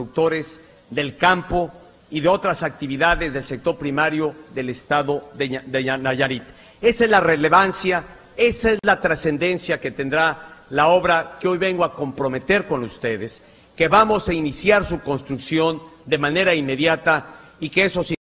productores del campo y de otras actividades del sector primario del estado de Nayarit. Esa es la relevancia, esa es la trascendencia que tendrá la obra que hoy vengo a comprometer con ustedes, que vamos a iniciar su construcción de manera inmediata y que eso